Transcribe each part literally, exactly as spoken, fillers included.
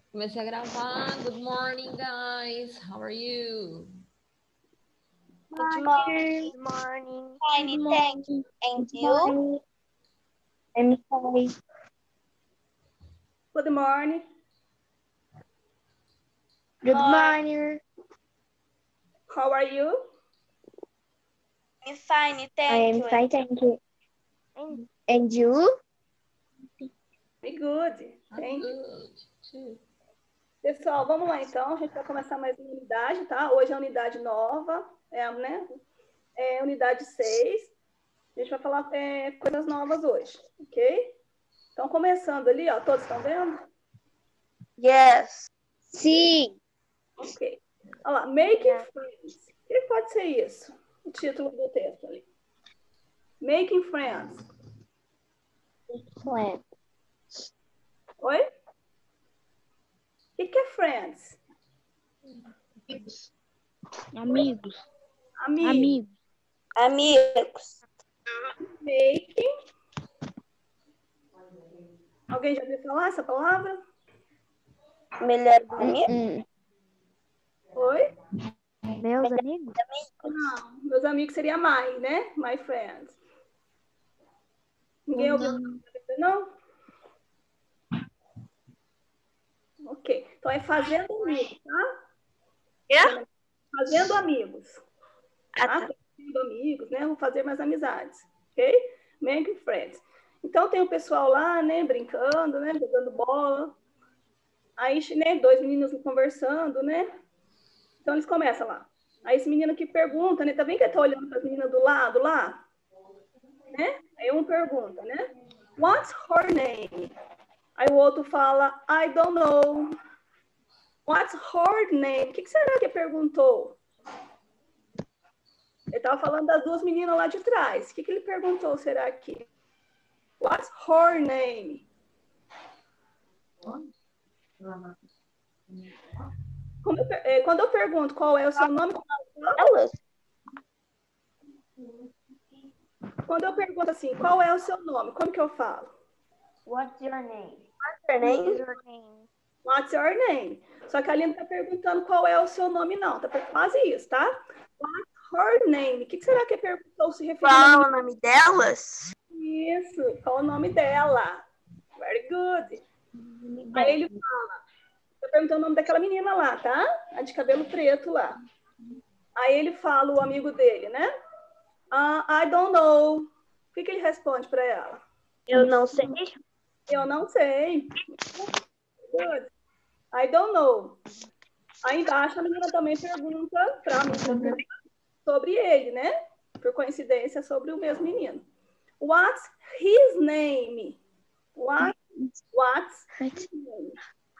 Comecei a gravar. Good morning, guys. How are you? Good morning. Good morning. Fine, thank you. And you? I'm fine. Good morning. Good morning. How are you? I'm fine, I thank am you. fine, thank you. And you? Be good. I'm Thank you. good. too. Pessoal, vamos lá então. A gente vai começar mais uma unidade, tá? Hoje é a unidade nova, é, né? É a unidade seis. A gente vai falar é, coisas novas hoje, ok? Então, começando ali, ó. Todos estão vendo? Yes. Sim. Ok. Olha lá, making Yeah. friends. O que pode ser isso? O título do texto ali. Making friends. Friend. Oi? O que, que é friends? Amigos. Amigos. Amigos. Making. Alguém já ouviu falar essa palavra? Melhor amigo? Hum, Oi? Meus amigos? Não, meus amigos seria my, né? My friends. Ninguém ouviu falar ainda, não? Ok. Então é fazendo amigos, tá? Yeah? Fazendo amigos. Ah, Tá? tá. Fazendo amigos, né? Vou fazer mais amizades. Ok? Making friends. Então tem o pessoal lá, né? Brincando, né? Jogando bola. Aí, né? Dois meninos conversando, né? Então eles começam lá. Aí esse menino que pergunta, né? Tá vendo que ele tá olhando para as meninas do lado lá? Né? Aí um pergunta, né? What's her name? Aí o outro fala, I don't know. What's her name? O que, que será que ele perguntou? Ele estava falando das duas meninas lá de trás. O que, que ele perguntou, será que? What's her name? Como eu, é, quando eu pergunto qual é o seu nome, Elas? quando eu pergunto assim, qual é o seu nome, como que eu falo? What's your name? Her name? Your name. What's your name? Só que ali não está perguntando qual é o seu nome, não. Tá quase isso, tá? What's her name? O que, que será que ele perguntou se referindo a Qual o nome delas? isso? Qual o nome dela? Very good. Aí ele fala, tá perguntando o nome daquela menina lá, tá? A de cabelo preto lá. Aí ele fala, o amigo dele, né? Uh, I don't know. O que, que ele responde para ela? Eu não sei. Eu não sei. Good. I don't know. Aí embaixo a menina também pergunta para mim sobre ele, né? Por coincidência, sobre o mesmo menino. What's his name? What, what's his name?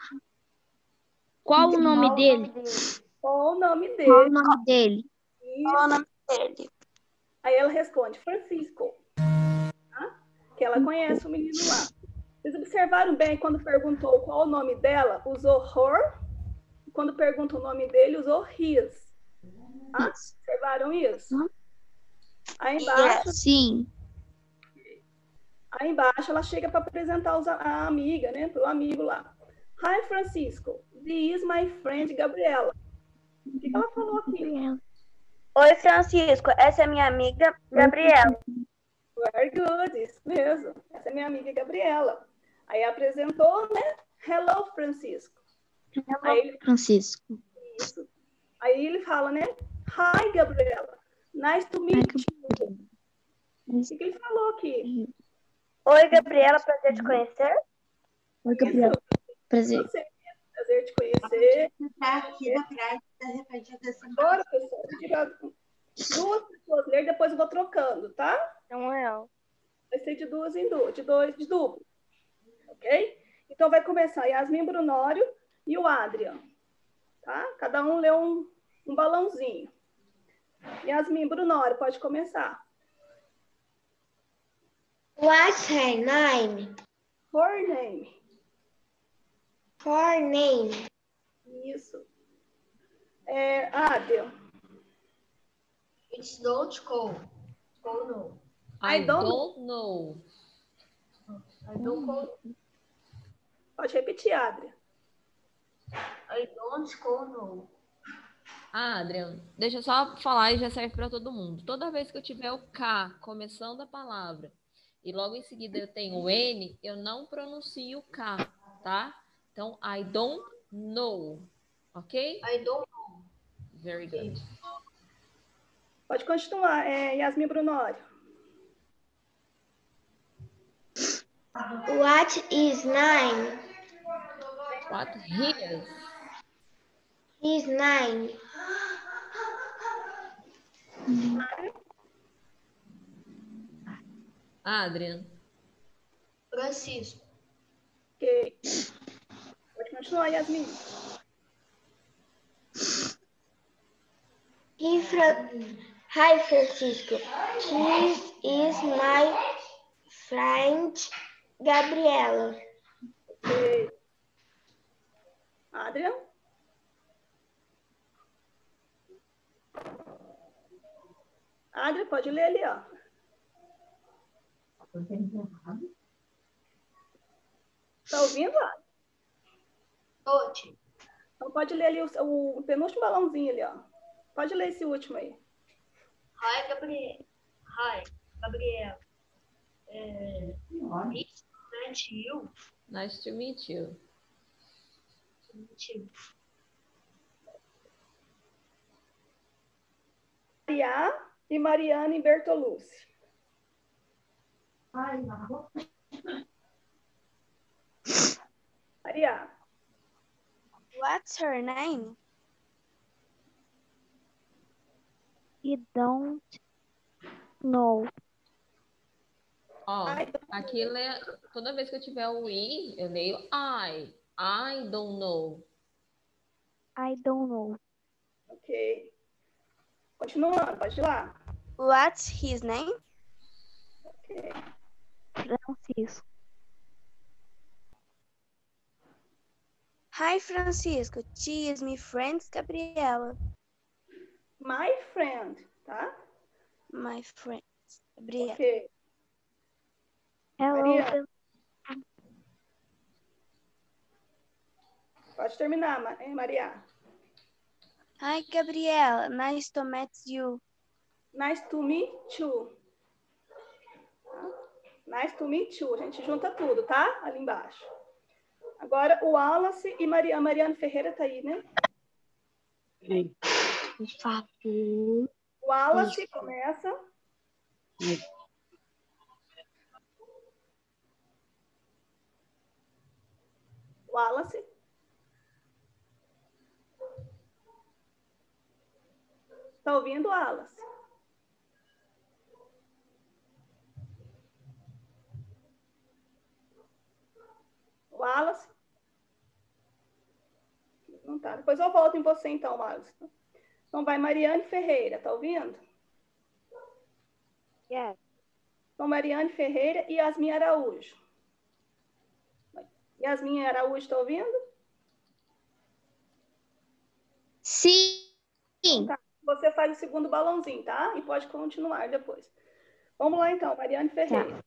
Qual o nome dele? Qual o nome dele? Qual o nome dele? Qual o nome dele? Aí ela responde, Francisco. Tá? Que ela conhece o menino lá. Vocês observaram bem quando perguntou qual o nome dela, usou her. Quando pergunta o nome dele, usou his. Tá? Observaram isso? Aí embaixo, Sim. aí embaixo ela chega para apresentar os, a amiga, né? Para o amigo lá. Hi, Francisco. This is my friend Gabriela. O que, que ela falou aqui? Oi, Francisco. Essa é minha amiga Gabriela. Very good, isso mesmo. Essa é minha amiga Gabriela. Aí apresentou, né? Hello, Francisco. Aí ele, Francisco. isso. Aí ele fala, né? Hi, Gabriela. Nice to meet you. O que, que ele falou aqui? Oi, Gabriela. Prazer te conhecer. Oi, Gabriela. Prazer. Você, prazer te conhecer. Tá aqui na prática repetida essa Agora, pessoal, vou tirar duas pessoas ler, depois eu vou trocando, tá? Não é eu. Vai ser de duas em duas, de dois, de duplo. Ok? Então vai começar Yasmin Brunório e o Adrian. Tá? Cada um lê um, um balãozinho. Yasmin Brunório, pode começar. What's her name? Her name. Her name. Isso. É, Adrian. It's don't go. Go no. I, I don't don't know. I don't go. Pode repetir, Adrian. I don't go no. Ah, Adriano, deixa eu só falar e já serve para todo mundo. Toda vez que eu tiver o K começando a palavra e logo em seguida eu tenho o N, eu não pronuncio o K, tá? Então, I don't know, ok? I don't know. Very good. Pode continuar, é, Yasmin Brunório. What is nine? What is? Is nine. Ah, Adriano. Francisco. Ok. Pode continuar, Yasmin. Hi, Fra Hi Francisco. This is my friend Gabriela. Ok. Adrian. Adrian, pode ler ali, ó. Tá ouvindo, Adrian? Tote. Então pode ler ali o, o, o penúltimo balãozinho ali, ó. Pode ler esse último aí. Hi, Gabriel. Hi, Gabriel. É, nice to meet you. Nice to meet you. To meet you. Maria e Mariana Bertolucci. Maria. What's her name? I don't know. Ó, aqui lê, toda vez que eu tiver o I, eu leio I. I don't know. I don't know. Ok. Continuando, pode ir lá. What's his name? Ok. Francisco. Hi, Francisco. She is my friend Gabriela. My friend, tá? My friend Gabriela. Ok. Hello, Maria. Pode terminar, Ma- hein, Maria. Hi, Gabriela. Nice to meet you. Nice to meet you. Tá? Nice to meet you. A gente junta tudo, tá? Ali embaixo. Agora, o Wallace e Maria, a Mariana Ferreira tá aí, né? Por favor. O Wallace começa. Wallace. Tá ouvindo, Wallace? Wallace? Não tá. Depois eu volto em você, então, Wallace. Então, vai Mariane Ferreira, tá ouvindo? Yes. Então, Mariane Ferreira e Yasmin Araújo. Yasmin Araújo, tá ouvindo? Sim. Tá. Você faz o segundo balãozinho, tá? E pode continuar depois. Vamos lá, então, Mariane Ferreira.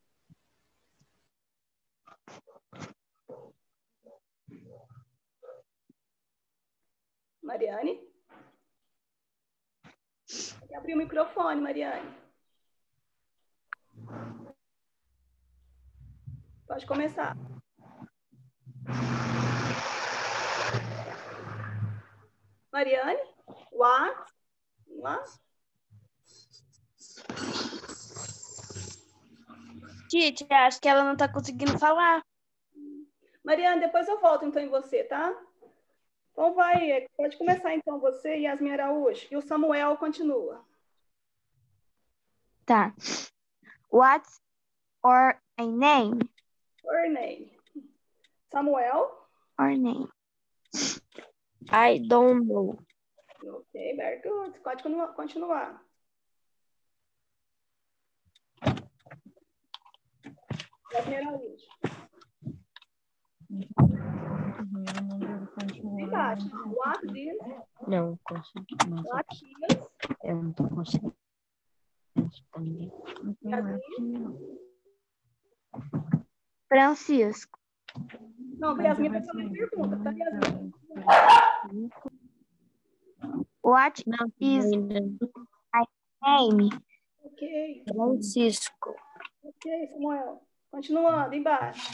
Mariane? Tem que abrir o microfone, Mariane. Pode começar. Mariane? What? What? Titi, acho que ela não tá conseguindo falar. Mariane, depois eu volto, então, em você, tá? Então, vai. Pode começar, então, você e Yasmin Araújo. E o Samuel continua. Tá. What's our name? Your name. Samuel? Our name. I don't know. Ok, very good. Pode continu- continuar. Yasmin Araújo. Embaixo. What is? Não consegui. Mas What is? eu não tô conseguindo. Yasmin? Francisco. Não, Yasmin vai fazer pergunta, tá, Yasmin? What Não, is ainda. name? Ok, Francisco. ok, Samuel. Continuando, embaixo.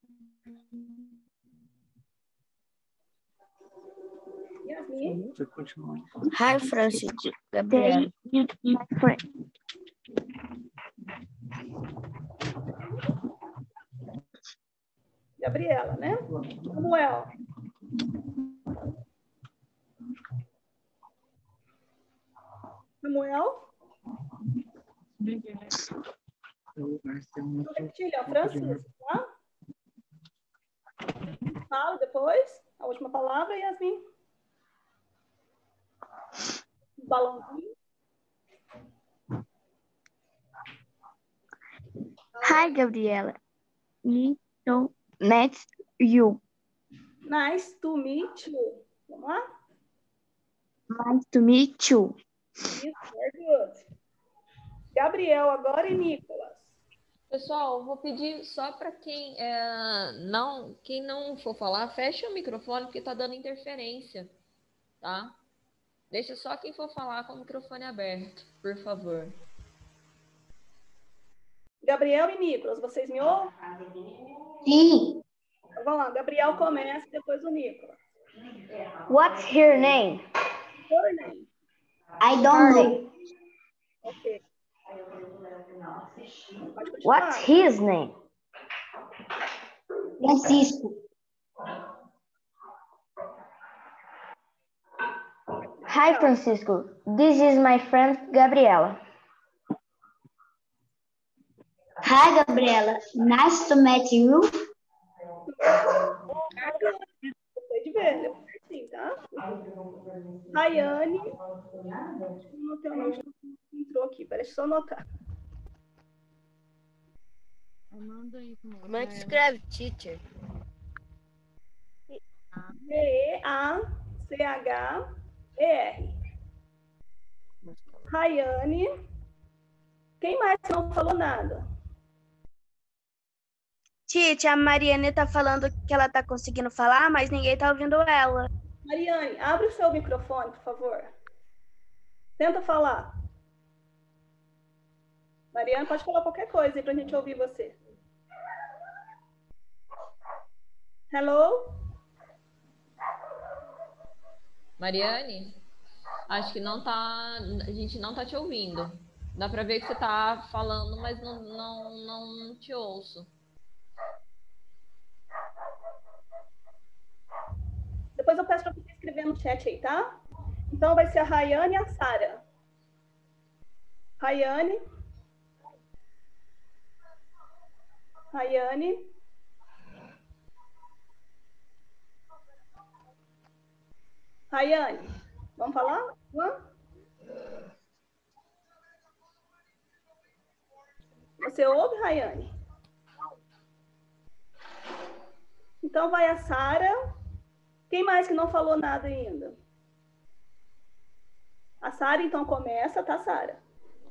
Yasmin. Hi, Francisco. Gabriel. My friend. Gabriela, né? Samuel. Samuel? Vou repetir, é o Francisco, tá? Fala depois, a última palavra, Yasmin. Balãozinho. Hi, Gabriela. Nice to meet you. Nice to meet you. Vamos lá? Nice to meet you. Isso, very good. Gabriel agora e Nicolas. Pessoal, vou pedir só para quem é, não, quem não for falar, fecha o microfone porque tá dando interferência, tá? Deixa só quem for falar com o microfone aberto, por favor. Gabriel e Nicolas, vocês me ouvem? Sim. Então, vamos lá, Gabriel começa e depois o Nicolas. What's her name? Your name. I don't know. Ok. Pode continuar. What's his name? Francisco. Hi, Francisco. This is my friend Gabriela. Hi, Gabriela. Nice to meet you. Gostei de ver, deu certinho, tá? Rayane. Não tem o nome, entrou aqui, peraí, deixa eu só anotar. Como é que escreve, teacher? D E A C H E R. Rayane. Quem mais não falou nada? Tite, a Mariane tá falando que ela tá conseguindo falar, mas ninguém tá ouvindo ela. Mariane, abre o seu microfone, por favor. Tenta falar. Mariane, pode falar qualquer coisa aí pra gente ouvir você. Hello? Mariane, acho que não tá, a gente não tá te ouvindo. Dá para ver que você tá falando, mas não, não, não te ouço. Depois eu peço para você escrever no chat aí, tá? Então vai ser a Rayane e a Sara. Rayane. Rayane. Rayane. Vamos falar? Hã? Você ouve, Rayane? Então vai a Sara. Quem mais que não falou nada ainda? A Sara, então, começa, tá, Sara?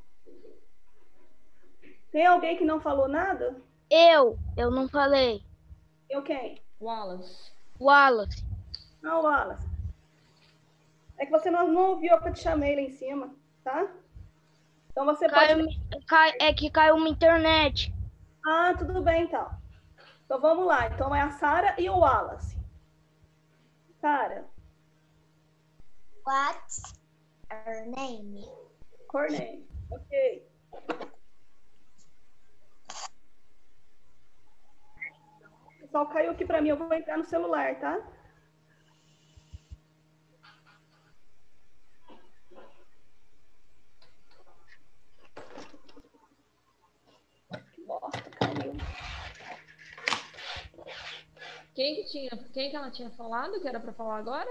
Tem alguém que não falou nada? Eu, eu não falei. Eu quem? Wallace. Wallace. Não, Wallace. É que você não, não ouviu que eu te chamei lá em cima, tá? Então você Caiu, pode... cai, é que caiu uma internet. Ah, tudo bem, então. Então vamos lá. Então é a Sara e o Wallace. Sara. What's her name? Her name. Ok. O pessoal caiu aqui para mim. Eu vou entrar no celular, tá? Que bosta, caiu. Quem que tinha, quem que ela tinha falado que era para falar agora?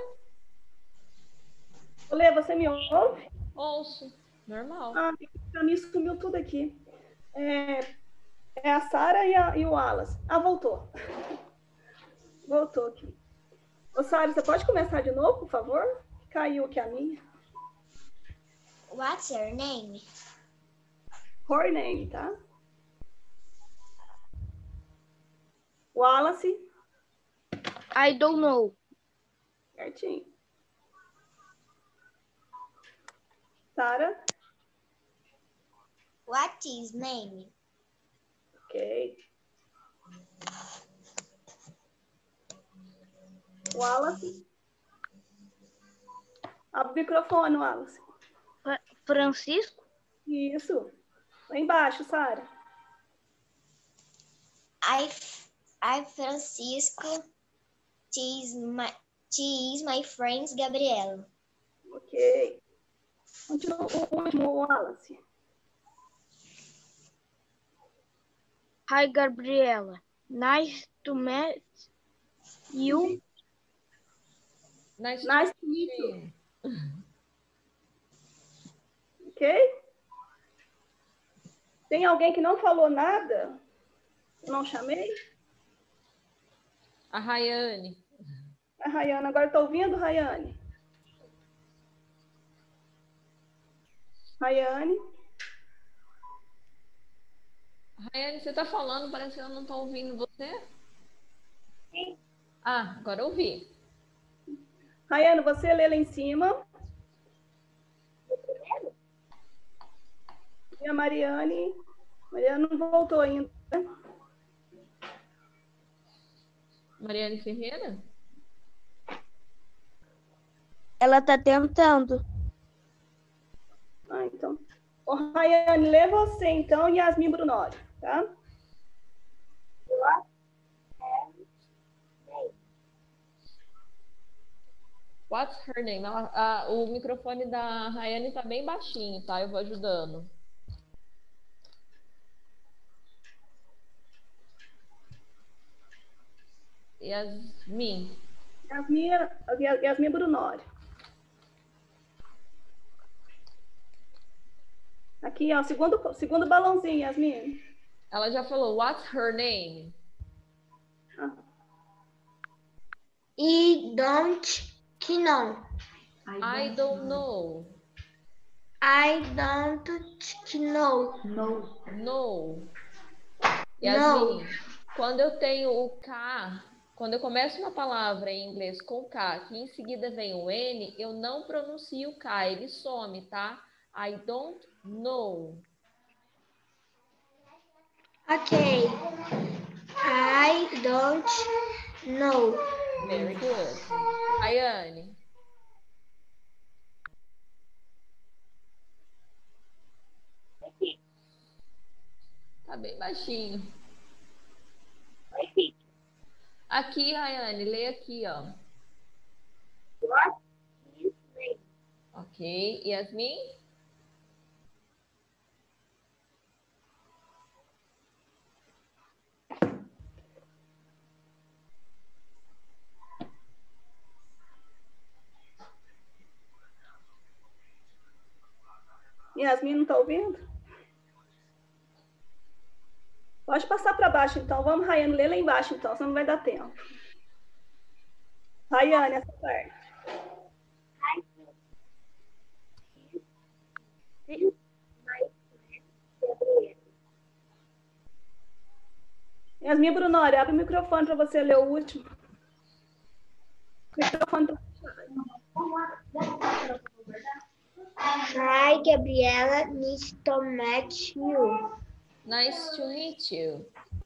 Olê, você me ouve? Ouço, normal. Ah, para mim sumiu tudo aqui. É, é a Sara e, a, e o Wallace. Ah, voltou. Voltou aqui. Ô, Sara, você pode começar de novo, por favor? Caiu aqui a minha. What's her name? Her name, tá? Wallace. I don't know. Certinho. Sara? What is name? Ok. Wallace? Abre o microfone, Wallace. Fra- Francisco? Isso. Lá embaixo, Sara. I, I Francisco. She is my, she is my friend Gabriela. Ok. Continua o último, Wallace. Hi, Gabriela. Nice to meet you. Nice to Nice to meet meet you. you. Ok? Tem alguém que não falou nada? Eu não chamei? A Rayane. A Rayane. Agora está ouvindo, Rayane? Rayane? Rayane, você tá falando, parece que eu não tô ouvindo você. Ah, agora eu ouvi. Rayane, você lê lá em cima. E a Mariane? Mariane não voltou ainda. Mariane Ferreira? Ela tá tentando. Ah, então. Ô, Rayane, lê você então e Yasmin Brunori, tá? What's her name? Ela- ah, o microfone da Rayane tá bem baixinho, tá? Eu vou ajudando. Yasmin. Yasmin, Yasmin Brunori. Aqui, ó, segundo, segundo balãozinho, Yasmin. Ela já falou, what's her name? Ah, I don't know. I don't know. I don't know. No. Yasmin, quando eu tenho o K, quando eu começo uma palavra em inglês com K, que em seguida vem o N, eu não pronuncio o K, ele some, tá? I don't know. Ok. I don't know. Very good. Rayane. Tá bem baixinho. Aqui, Rayane, lê aqui, ó. Ok. Yasmin? Yasmin não está ouvindo? Pode passar para baixo, então. Vamos, Rayane, lê lá embaixo, então, senão não vai dar tempo. Rayane, essa parte. Yasmin Brunori, abre o microfone para você ler o último. O microfone tá fechado. Hi, Gabriela. Nice to meet you. Nice to meet you.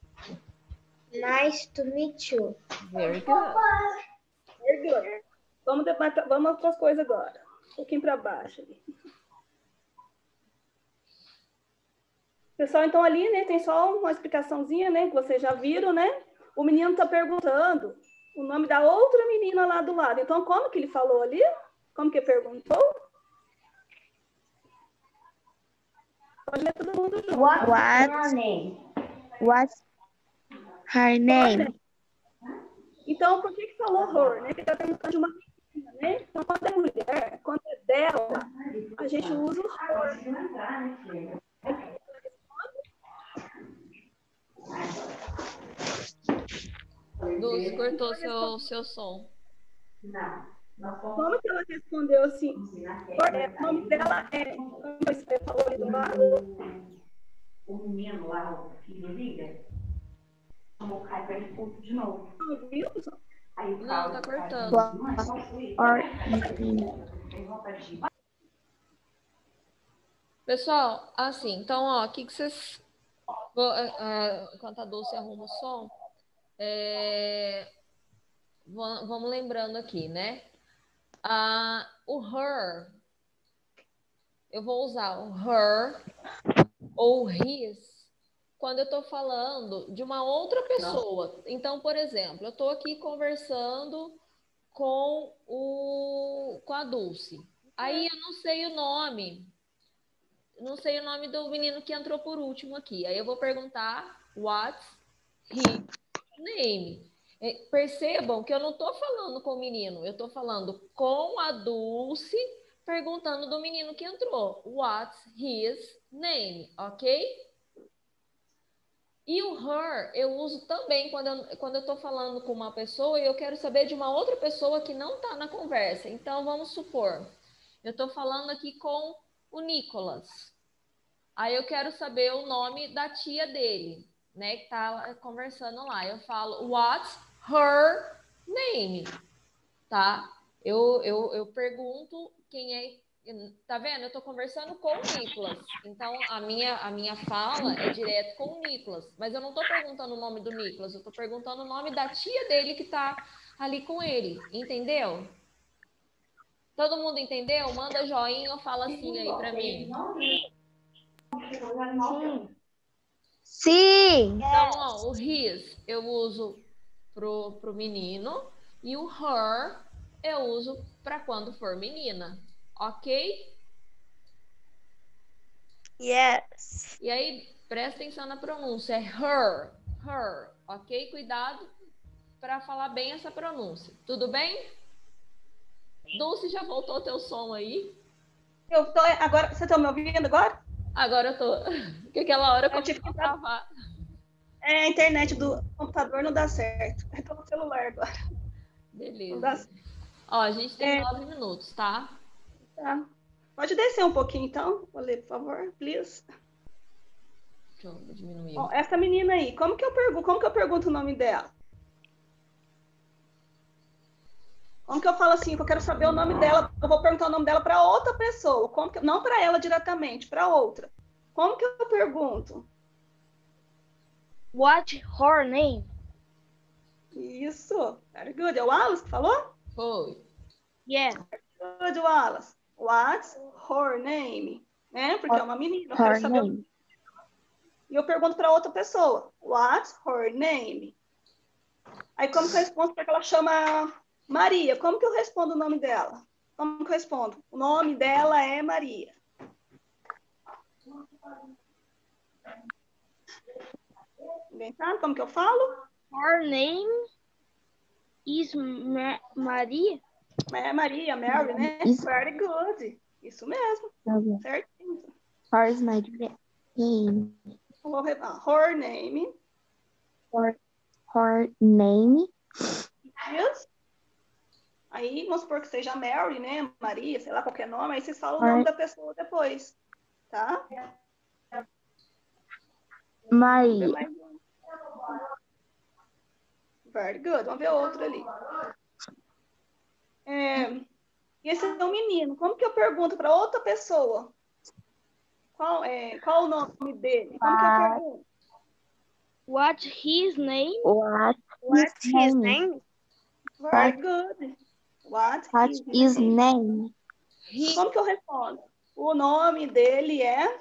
Nice to meet you. Very good. Very good. Vamos, depois, vamos para as coisas agora. Um pouquinho para baixo ali. Pessoal, então ali, né, tem só uma explicaçãozinha, né, que vocês já viram, né? O menino está perguntando o nome da outra menina lá do lado. Então, como que ele falou ali? Como que perguntou? Pode ler todo mundo junto. What? What's her name? Então, por que que falou her, né? Porque está perguntando de uma menina, né? Então, quando é mulher, quando é dela, a gente usa o her. Dulce, cortou seu, seu som. Como que ela respondeu assim? O nome dela é... Como você falou ali do lado? O menino lá, o filho liga, chamou o Caio para expulso de novo. Wilson? Não, tá cortando. Or name. Pessoal, assim, então, ó, o que, que vocês. Vou, é, é, enquanto a Dulce arruma o som, é, vamos, vamos lembrando aqui, né? Ah, o her, eu vou usar o her ou his quando eu estou falando de uma outra pessoa. Então, por exemplo, eu estou aqui conversando com, o, com a Dulce. Aí eu não sei o nome. Não sei o nome do menino que entrou por último aqui. Aí eu vou perguntar what's his name. É, percebam que eu não estou falando com o menino, eu estou falando com a Dulce, perguntando do menino que entrou. What's his name, ok? E o her eu uso também quando eu, quando eu tô falando com uma pessoa e eu quero saber de uma outra pessoa que não está na conversa. Então, vamos supor, eu estou falando aqui com o Nicolas. Aí eu quero saber o nome da tia dele, né, que tá conversando lá. Eu falo, what's her name? Tá? Eu, eu, eu pergunto quem é. Tá vendo? Eu tô conversando com o Nicolas. Então, a minha, a minha fala é direto com o Nicolas. Mas eu não tô perguntando o nome do Nicolas, eu tô perguntando o nome da tia dele que tá ali com ele. Entendeu? Todo mundo entendeu? Manda joinha ou fala assim aí pra mim. Sim. Então, ó, o his eu uso pro, pro menino e o her eu uso para quando for menina, ok? Yes. E aí, presta atenção na pronúncia, é her, her, ok? Cuidado para falar bem essa pronúncia, tudo bem? Dulce, já voltou o teu som aí? Eu tô, agora, você está me ouvindo agora? Agora eu tô, porque aquela hora Eu tive começou a que dar- travar. É, a internet do computador não dá certo. Eu tô no celular agora. Não dá Beleza. certo. Ó, a gente tem É. nove minutos, tá? Tá. Pode descer um pouquinho, então? Vou ler, por favor, please. Deixa eu diminuir. Bom, essa menina aí, como que eu pergunto, como que eu pergunto o nome dela? Como que eu falo assim, que eu quero saber o nome dela, eu vou perguntar o nome dela para outra pessoa, como que, não para ela diretamente, para outra. Como que eu pergunto? What's her name? Isso, very good. É o Wallace que falou? Foi. Yeah. Good, Wallace. What's her name? Né? Porque é uma menina, eu quero Her saber o name. E eu pergunto para outra pessoa, what's her name? Aí como que eu respondo para que ela chama Maria? Como que eu respondo o nome dela? Como que eu respondo? O nome dela é Maria. Ninguém sabe como que eu falo? Her name is Ma Maria. É Maria, Mary, né? Isso. Very good. Isso mesmo. Certinho. Her is my name. Eu vou repetir. Her name Her, her name. is... Aí, vamos supor que seja Mary, né? Maria, sei lá, qualquer nome. Aí vocês falam o Her- nome da pessoa depois. Tá? Vamos ver Maria. mais um. Very good. Vamos ver outro ali. É, esse é um menino. Como que eu pergunto para outra pessoa? Qual, é, qual o nome dele? Como que eu Ah. pergunto? What's his name? What What's his his name? name? Very good. What, What is is name? name? He, Como que eu respondo? O nome dele é...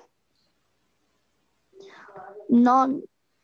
Nome.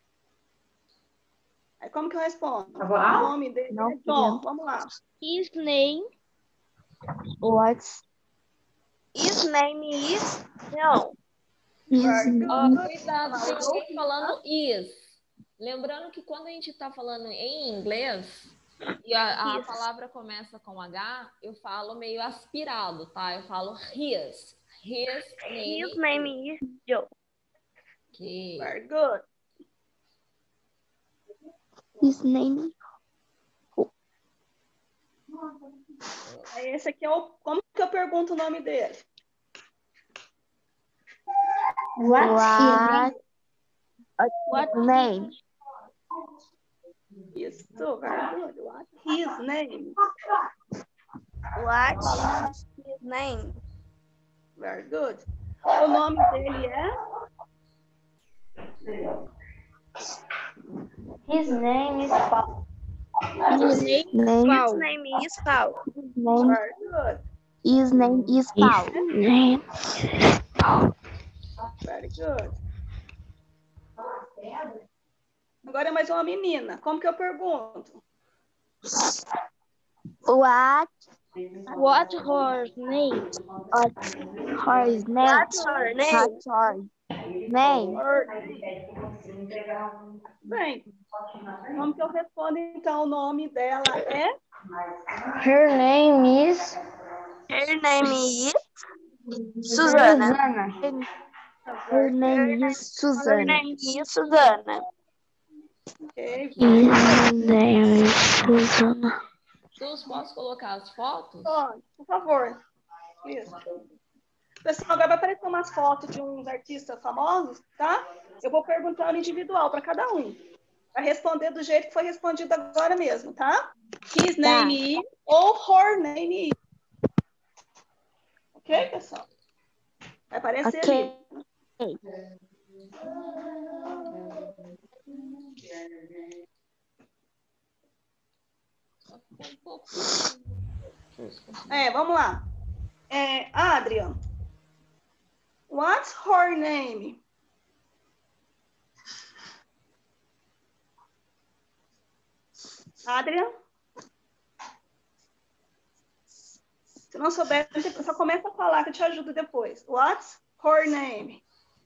Aí como que eu respondo? O nome dele Não, é John. Vamos lá. His name. What's His name is John. his Very good. ó, name? cuidado, tem alguém falando is. Lembrando que quando a gente está falando em inglês e a, a His. palavra começa com H, eu falo meio aspirado, tá? Eu falo his. His name. His name is Joe. Ok. Very good. His name. Aí esse aqui é o... Como que eu pergunto o nome dele? What What name? Isso, very good. What's his name? What's his name? Very good. O nome dele é? His name is Paul. His name, His name is Paul. name, Very good. his name is Paul. Name. Very good. Agora é mais uma menina. Como que eu pergunto? What? What her name? What her name? What's her name? What's her name? Bem, como que eu respondo então? O nome dela é? Her name is Her name is Susana. Susana. Her name is Her Susan. name is Susana. Okay. His name is Susana. Sus, posso colocar as fotos? Pode, por favor. Isso. Pessoal, agora vai aparecer umas fotos de uns artistas famosos, tá? Eu vou perguntando individual para cada um. Vai responder do jeito que foi respondido agora mesmo, tá? His name is ou her name is. Ok, pessoal? Vai aparecer Ok. ali. Um pouco. É, vamos lá. É, Adrian. What's her name? Adrian? Se não souber, só começa a falar que eu te ajudo depois. What's her name?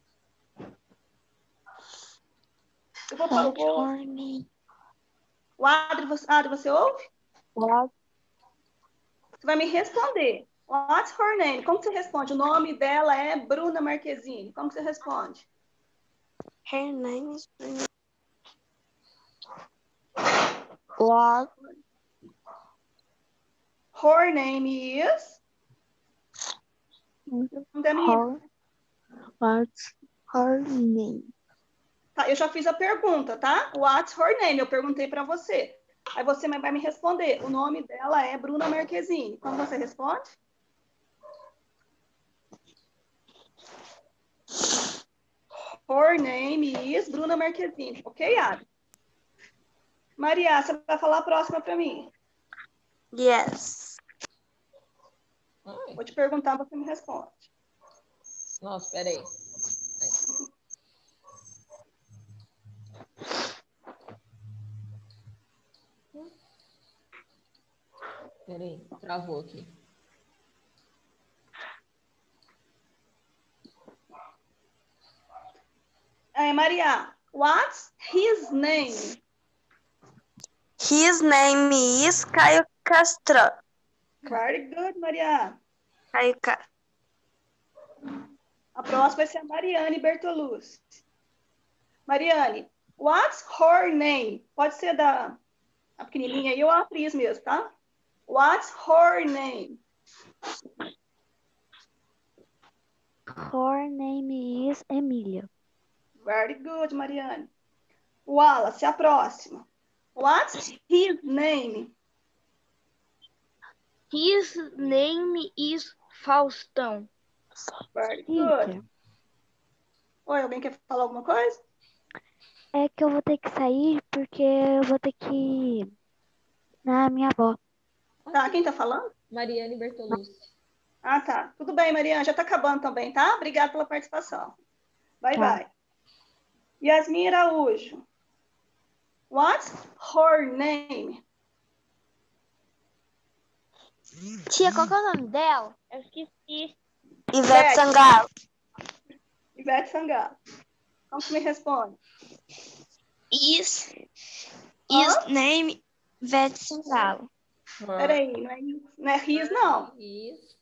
Eu vou falar. What's her name? O Adri, você, Adri, você ouve? What? Você vai me responder. What's her name? Como que você responde? O nome dela é Bruna Marquezine. Como que você responde? Her name is Bruna. What? Her name is... Da menina. Her? What's her name? Tá, eu já fiz a pergunta, tá? What's her name? Eu perguntei para você. Aí você vai me responder. O nome dela é Bruna Marquezine. Como você responde? Her name is Bruna Marquezine. Ok, Ari? Maria, você vai falar a próxima para mim? Yes. Ai, Vou te perguntar, você me responde. nossa, peraí. Peraí, travou aqui. É, Maria, what's his name? His name is Caio Castro. Very good, Maria. Caio Ca... A próxima vai ser a Mariane Bertolucci. Mariane, what's her name? Pode ser da a pequenininha aí ou a atriz mesmo, tá? What's her name? Her name is Emilia. Very good, Mariane. Wallace, a próxima. What's his name? His name is Faustão. Very good. Oi, alguém quer falar alguma coisa? É que eu vou ter que sair porque eu vou ter que ir na minha avó. Tá, quem tá falando? Mariane Bertolucci. Ah, tá. Tudo bem, Mariane, já tá acabando também, tá? Obrigada pela participação. Bye, Tá. bye. Yasmin Araújo. What's her name? Tia, qual que é o nome dela? Eu esqueci. Ivete Sangalo. Ivete Sangalo. Como que me responde? Is, Hã? is name Ivete Sangalo. Peraí, não é, não é his, não. Isso.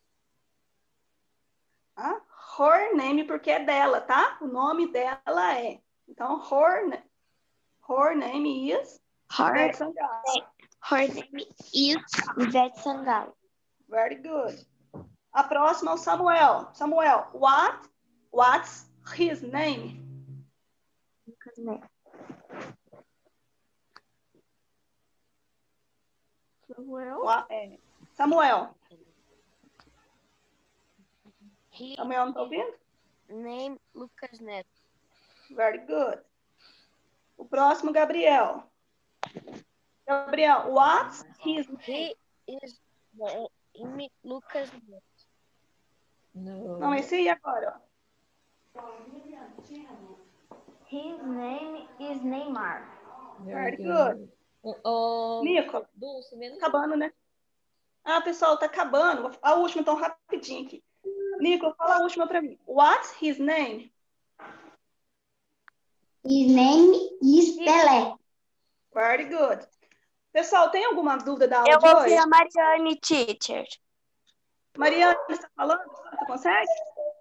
Tá? Her name, porque é dela, tá? O nome dela é. Então, her, na- her name is Her, Ivete Sangalo. her name is Ivete Sangalo. Very good. A próxima é o Samuel. Samuel, what? What's his name? Samuel. O- é, Samuel. His Samuel não tá ouvindo? name Lucas Neto. Very good. O próximo, Gabriel. Gabriel, what's his name? He is name Lucas Neto. Não. Não, esse aí agora, ó. His name is Neymar. Very good. Oh, Nicolas, Dulce, menos. acabando, né? Ah, pessoal, tá acabando. A última, então, rapidinho aqui. Nicolas, fala a última pra mim. What's his name? His name is Pelé. Very good. Pessoal, tem alguma dúvida da aula Eu de ouvi hoje? a Mariane, teacher. Mariane, você está falando? Você consegue?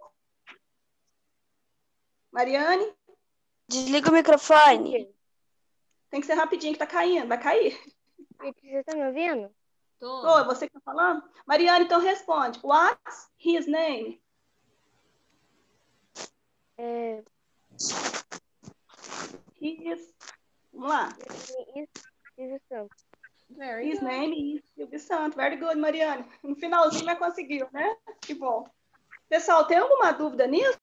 Mariane? Desliga o microfone. Tem que ser rapidinho que tá caindo. Vai cair. Você tá me ouvindo? Tô. Tô, é você que tá falando? Mariane, então responde. What's his name? É, His... Vamos lá. Silvio Santos. Very His good. name is Silvio Santos. Very good, Mariane. No finalzinho, mas conseguiu, né? Que bom. Pessoal, tem alguma dúvida nisso?